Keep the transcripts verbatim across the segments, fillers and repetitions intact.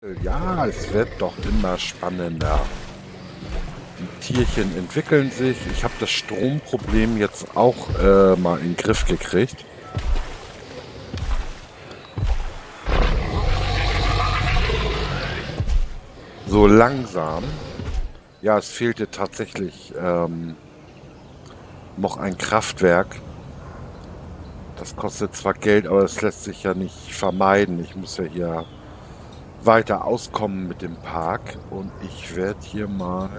Ja, es wird doch immer spannender. Die Tierchen entwickeln sich. Ich habe das Stromproblem jetzt auch äh, mal in den Griff gekriegt. So langsam. Ja, es fehlte tatsächlich ähm, noch ein Kraftwerk. Das kostet zwar Geld, aber es lässt sich ja nicht vermeiden. Ich muss ja hier weiter auskommen mit dem Park. Und ich werde hier mal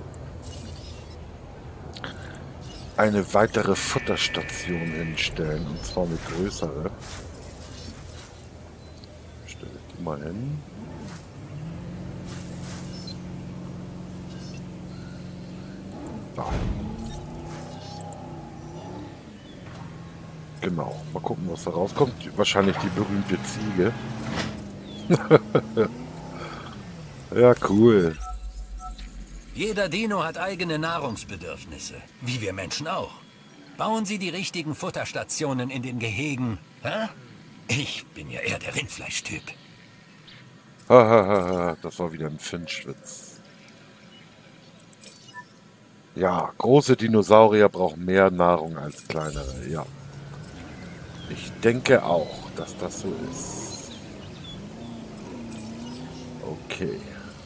eine weitere Futterstation hinstellen. Und zwar eine größere. Stelle ich die mal hin. Da. Genau. Mal gucken, was da rauskommt. Wahrscheinlich die berühmte Ziege. Ja, cool. Jeder Dino hat eigene Nahrungsbedürfnisse, wie wir Menschen auch. Bauen Sie die richtigen Futterstationen in den Gehegen, hä? Ich bin ja eher der Rindfleischtyp. Hahaha, das war wieder ein Finchwitz. Ja, große Dinosaurier brauchen mehr Nahrung als kleinere, ja. Ich denke auch, dass das so ist. Okay.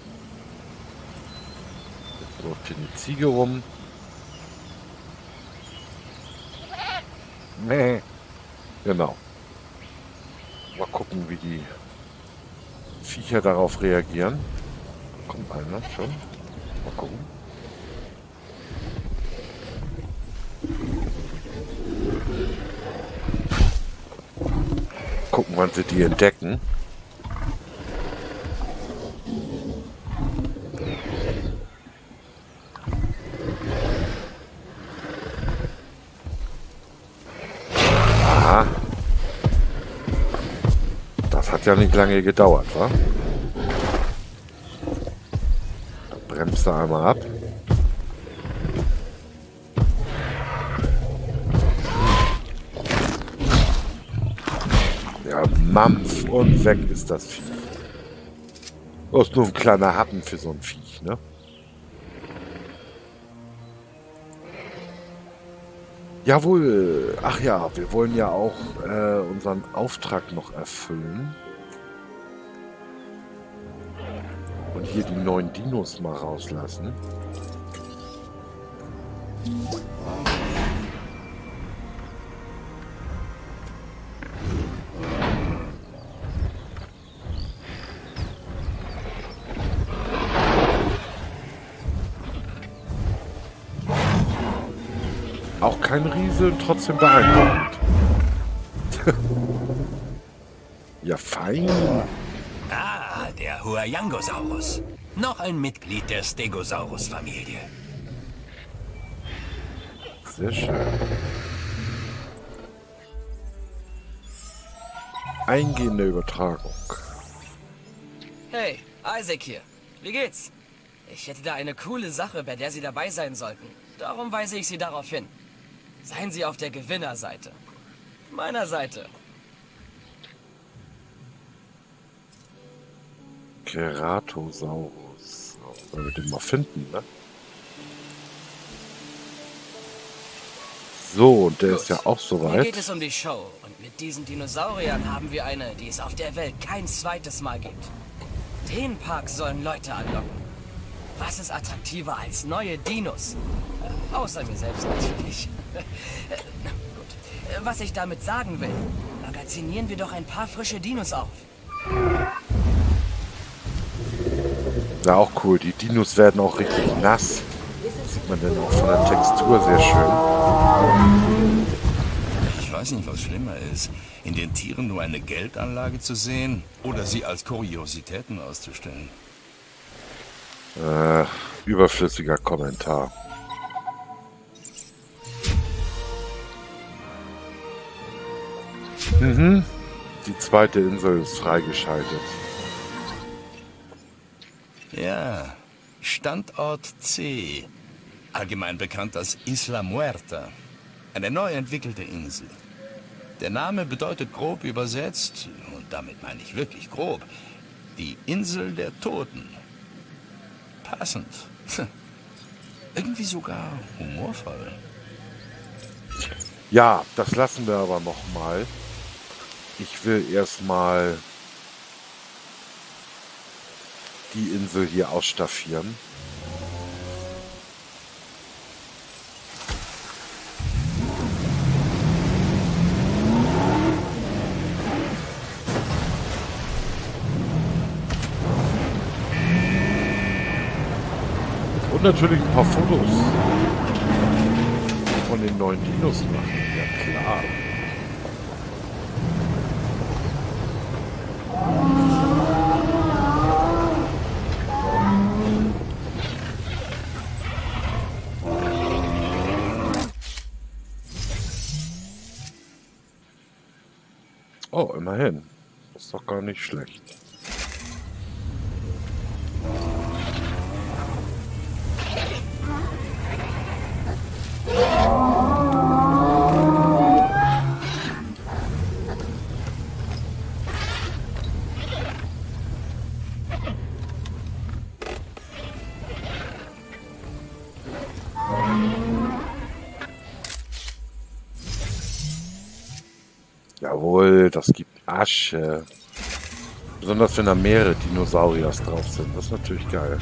Jetzt läuft hier eine Ziege rum. Nee. Genau. Mal gucken, wie die Viecher darauf reagieren. Da kommt einer schon. Mal gucken. Gucken, wann sie die entdecken. Aha. Das hat ja nicht lange gedauert, wa? Da bremst er einmal ab. Ja, Mampf und weg ist das Vieh. Das ist nur ein kleiner Happen für so ein Viech, ne? Jawohl. Ach ja, wir wollen ja auch äh, unseren Auftrag noch erfüllen. Und hier die neuen Dinos mal rauslassen. Auch kein Riese, trotzdem beeindruckend. Ja, fein. Ah, der Huayangosaurus. Noch ein Mitglied der Stegosaurus-Familie. Sehr schön. Eingehende Übertragung. Hey, Isaac hier. Wie geht's? Ich hätte da eine coole Sache, bei der Sie dabei sein sollten. Darum weise ich Sie darauf hin. Seien Sie auf der Gewinnerseite. Meiner Seite. Ceratosaurus. Wollen wir den mal finden, ne? So, und der Gut. ist ja auch Hier soweit. geht es um die Show. Und mit diesen Dinosauriern haben wir eine, die es auf der Welt kein zweites Mal gibt. Den Park sollen Leute anlocken. Was ist attraktiver als neue Dinos? Äh, außer mir selbst natürlich. äh, gut. Äh, was ich damit sagen will, magazinieren wir doch ein paar frische Dinos auf. Ja, auch cool. Die Dinos werden auch richtig nass. Das sieht man dann auch von der Textur sehr schön. Ich weiß nicht, was schlimmer ist. In den Tieren nur eine Geldanlage zu sehen oder sie als Kuriositäten auszustellen. Äh, überflüssiger Kommentar. Mhm. Die zweite Insel ist freigeschaltet. Ja, Standort C. Allgemein bekannt als Isla Muerta. Eine neu entwickelte Insel. Der Name bedeutet grob übersetzt, und damit meine ich wirklich grob, Die Insel der Toten. Passend. Irgendwie sogar humorvoll. Ja, das lassen wir aber noch mal. Ich will erstmal die Insel hier ausstaffieren. Und natürlich ein paar Fotos von den neuen Dinos machen. Ja klar. Oh, immerhin. Das ist doch gar nicht schlecht. Jawohl, das gibt Asche. Besonders wenn da mehrere Dinosauriers drauf sind. Das ist natürlich geil.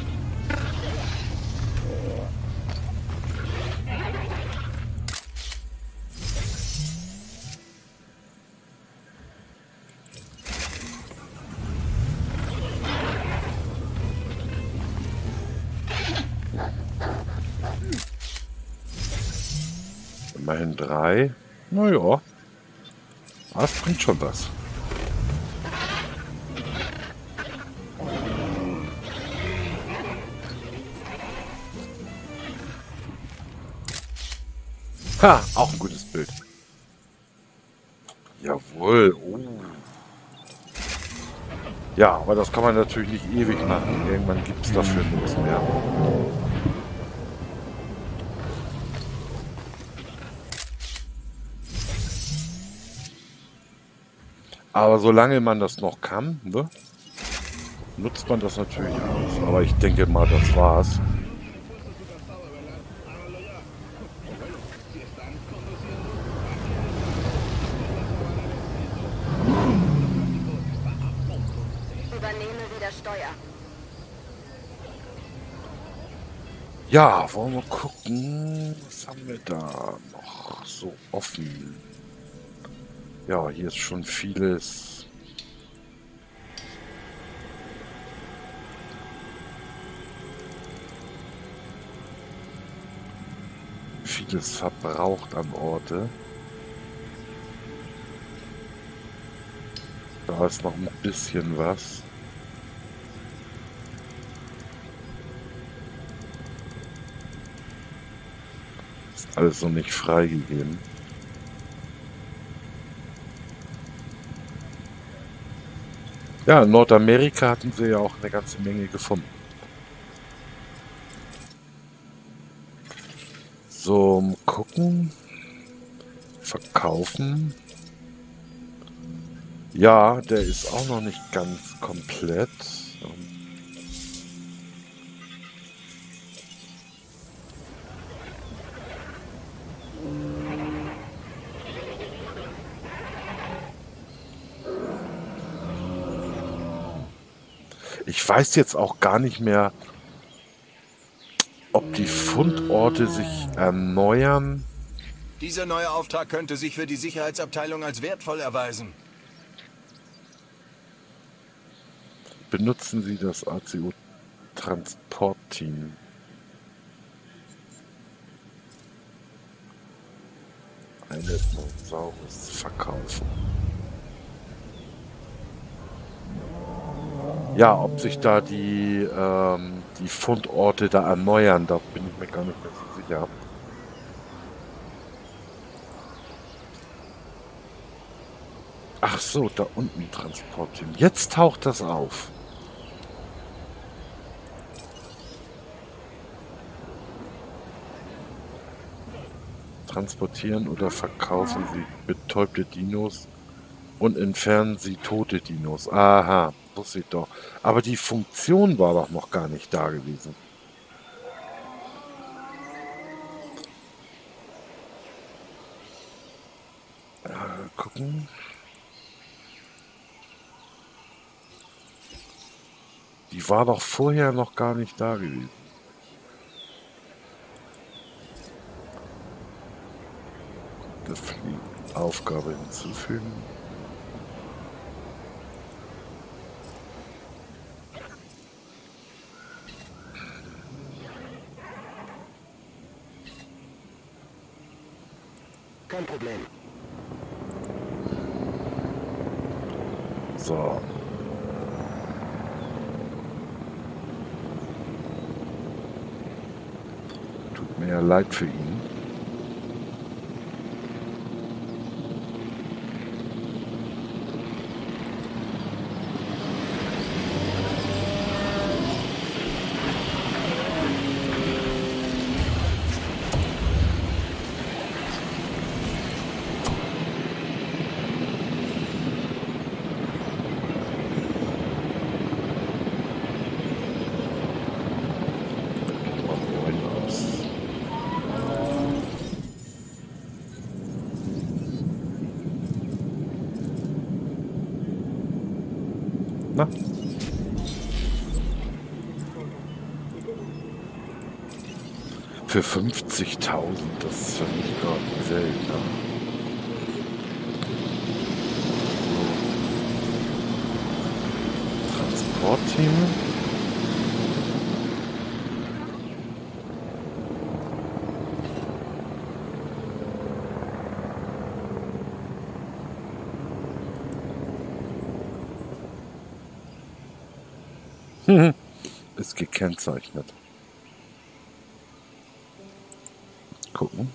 Immerhin drei. Naja. Das bringt schon was. Ha, auch ein gutes Bild. Jawohl. Oh. Ja, aber das kann man natürlich nicht ewig machen. Irgendwann gibt es dafür nichts mehr. Aber solange man das noch kann, ne, nutzt man das natürlich aus. Aber ich denke mal, das war's. Übernehme wieder Steuer. Ja, wollen wir gucken, was haben wir da noch so offen? Ja, hier ist schon vieles. Vieles verbraucht an Orte. Da ist noch ein bisschen was. Ist alles noch nicht freigegeben. Ja, in Nordamerika hatten sie ja auch eine ganze Menge gefunden. So, mal gucken. Verkaufen. Ja, der ist auch noch nicht ganz komplett. Ich weiß jetzt auch gar nicht mehr, ob die Fundorte sich erneuern. Dieser neue Auftrag könnte sich für die Sicherheitsabteilung als wertvoll erweisen. Benutzen Sie das A C O-Transportteam. Eine Dinosaurus verkaufen. Ja, ob sich da die, ähm, die Fundorte da erneuern, da bin ich mir gar nicht mehr so sicher. Ach so, da unten Transportteam. Jetzt taucht das auf. Transportieren oder verkaufen Sie betäubte Dinos Und entfernen Sie tote Dinos. Aha, wusste ich doch. Aber die Funktion war doch noch gar nicht da gewesen. Äh, gucken. Die war doch vorher noch gar nicht da gewesen. Das die Aufgabe hinzufügen. Kein Problem. So. Tut mir ja leid für ihn. Na? Für fünfzigtausend, das ist für mich gerade selten. Ne? So. Transportteam. Ist gekennzeichnet. Gucken.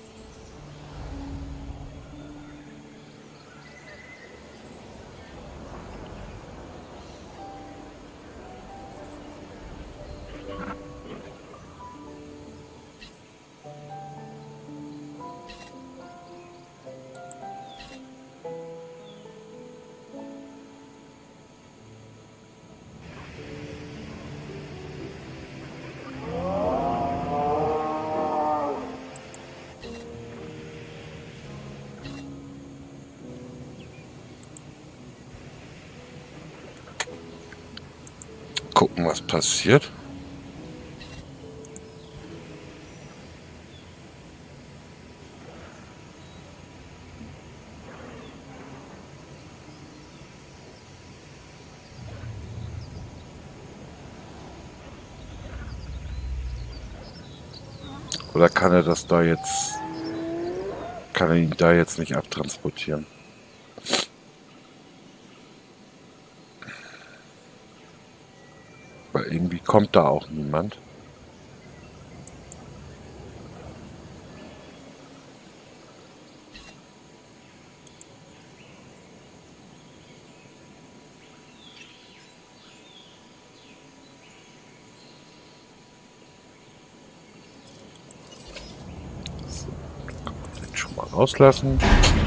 Gucken, was passiert. Oder kann er das da jetzt, kann er ihn da jetzt nicht abtransportieren? Weil irgendwie kommt da auch niemand. So, kann man den schon mal rauslassen.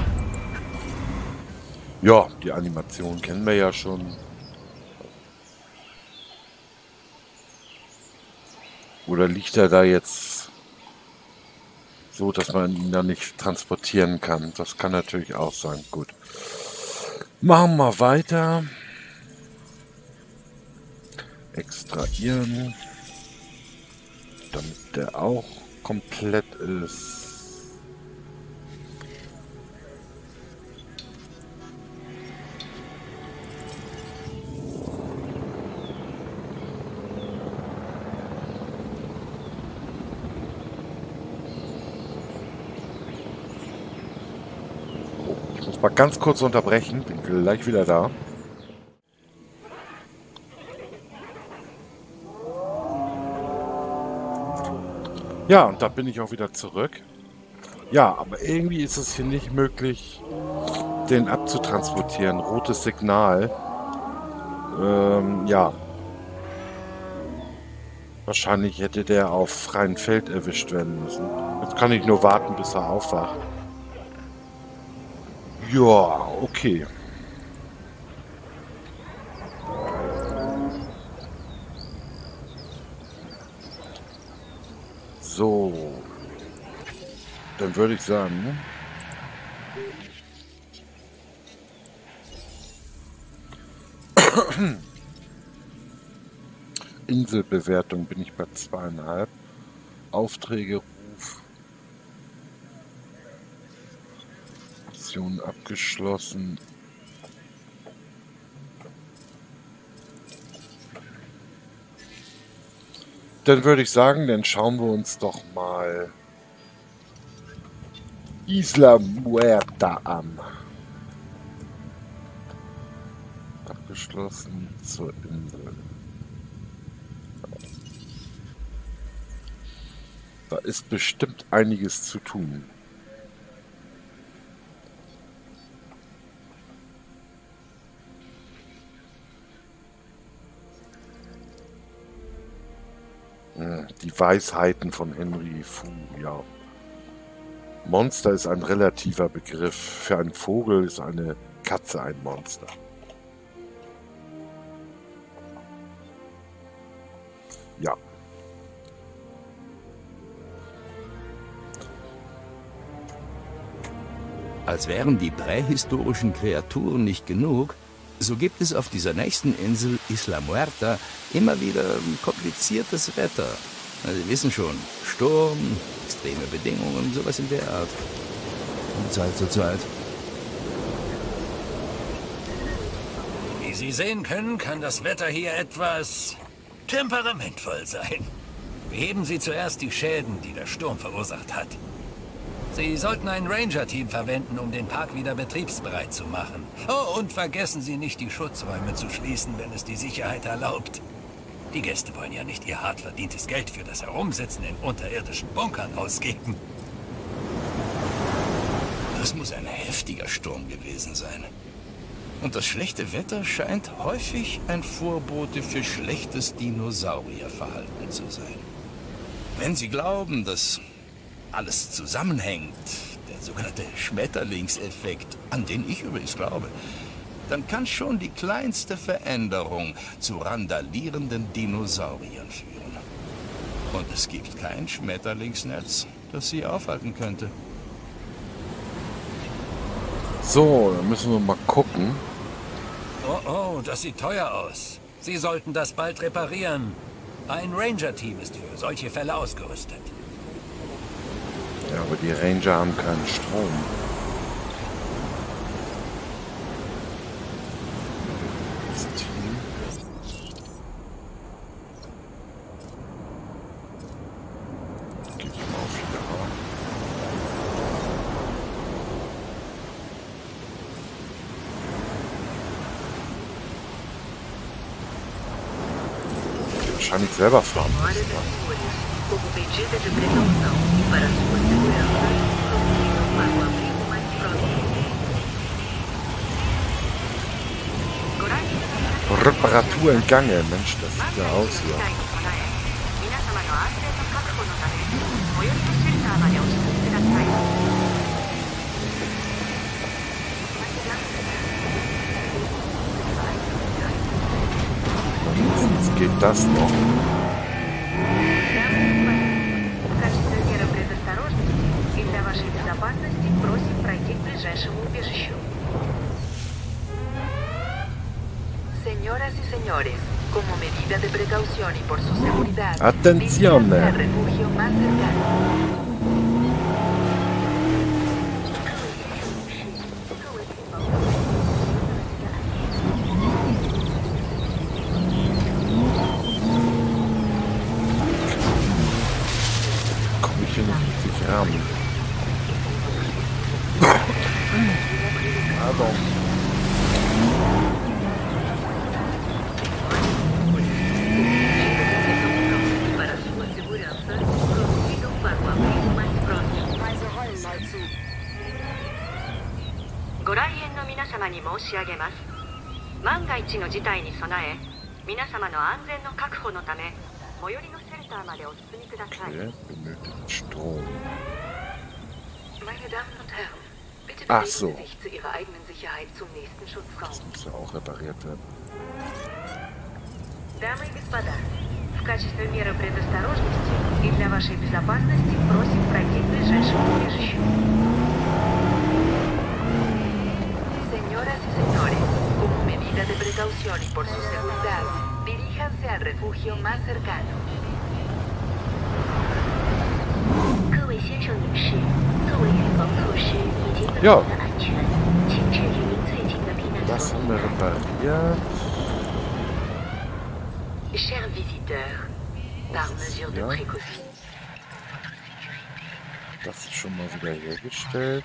Ja, die Animation kennen wir ja schon. Oder liegt er da jetzt so, dass man ihn da nicht transportieren kann? Das kann natürlich auch sein. Gut. Machen wir weiter. Extrahieren. Damit der auch komplett ist. Mal ganz kurz unterbrechen, bin gleich wieder da. Ja, und da bin ich auch wieder zurück. Ja, aber irgendwie ist es hier nicht möglich, den abzutransportieren. Rotes Signal. Ähm, ja. Wahrscheinlich hätte der auf freiem Feld erwischt werden müssen. Jetzt kann ich nur warten, bis er aufwacht. Ja, okay. So. Dann würde ich sagen... Inselbewertung bin ich bei zweieinhalb. Aufträge, Ruf. Mission abgeschlossen. Dann würde ich sagen, dann schauen wir uns doch mal Isla Muerta an. Abgeschlossen zur Insel. Da ist bestimmt einiges zu tun. Die Weisheiten von Henry Fu, ja. Monster ist ein relativer Begriff. Für einen Vogel ist eine Katze ein Monster. Ja. Als wären die prähistorischen Kreaturen nicht genug, so gibt es auf dieser nächsten Insel, Isla Muerta, immer wieder kompliziertes Wetter. Na, Sie wissen schon, Sturm, extreme Bedingungen, sowas in der Art. Von Zeit zu Zeit. Wie Sie sehen können, kann das Wetter hier etwas temperamentvoll sein. Beheben Sie zuerst die Schäden, die der Sturm verursacht hat. Sie sollten ein Ranger-Team verwenden, um den Park wieder betriebsbereit zu machen. Oh, und vergessen Sie nicht, die Schutzräume zu schließen, wenn es die Sicherheit erlaubt. Die Gäste wollen ja nicht ihr hart verdientes Geld für das Herumsitzen in unterirdischen Bunkern ausgeben. Das muss ein heftiger Sturm gewesen sein. Und das schlechte Wetter scheint häufig ein Vorbote für schlechtes Dinosaurierverhalten zu sein. Wenn Sie glauben, dass alles zusammenhängt, der sogenannte Schmetterlingseffekt, an den ich übrigens glaube, dann kann schon die kleinste Veränderung zu randalierenden Dinosauriern führen. Und es gibt kein Schmetterlingsnetz, das sie aufhalten könnte. So, dann müssen wir mal gucken. Oh, oh, das sieht teuer aus. Sie sollten das bald reparieren. Ein Ranger-Team ist für solche Fälle ausgerüstet. Ja, aber die Ranger haben keinen Strom. Das Team. Geh ich mal auf Ja. Die wahrscheinlich selber fahren müssen. Como medida de precaução e para sua segurança, prossiga para o abrigo mais próximo. Reparatur im Gange. Mensch, das sieht ja aus hier. Jetzt geht das noch. Señoras y señores, como medida de precaución y por su seguridad, Atención. diríjanse al refugio más cercano. Komme ich hier nicht richtig ran? Pardon. Okay, benötigt Strom. Meine Damen und Herren, bitte Ach bewegen so. Sie sich zu Ihrer eigenen Sicherheit zum nächsten Schutzraum. Das muss ja auch repariert werden. Дамы и господа, В качестве меры предосторожности и для вашей безопасности просим пройти к ближайшему убежищу. Señoras y señores, como medida de precaución y por su seguridad, diríjanse al refugio más cercano. 各位先生女士，作为预防措施以及本 Ja. 人的安全，请至离您最近的避难 Das 所。 haben wir repariert. Chers visiteurs, par mesure de Ja. précaution. Das ist schon mal wieder hergestellt.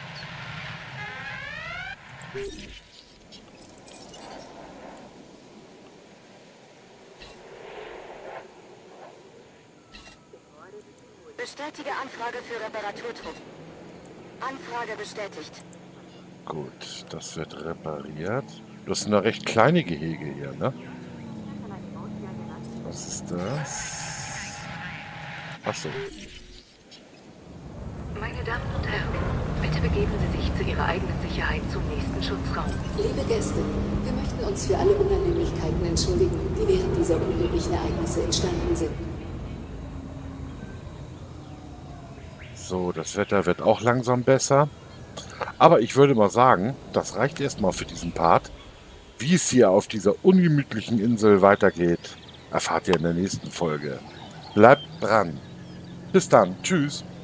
Bestätige Anfrage für Reparaturtruppen. Anfrage bestätigt. Gut, das wird repariert. Das sind ja recht kleine Gehege hier, ne? Was ist das? Achso. Meine Damen und Herren, bitte begeben Sie sich zu Ihrer eigenen Sicherheit zum nächsten Schutzraum. Liebe Gäste, wir möchten uns für alle Unannehmlichkeiten entschuldigen, die während dieser unglücklichen Ereignisse entstanden sind. So, das Wetter wird auch langsam besser. Aber ich würde mal sagen, das reicht erstmal für diesen Part. Wie es hier auf dieser ungemütlichen Insel weitergeht, erfahrt ihr in der nächsten Folge. Bleibt dran. Bis dann. Tschüss.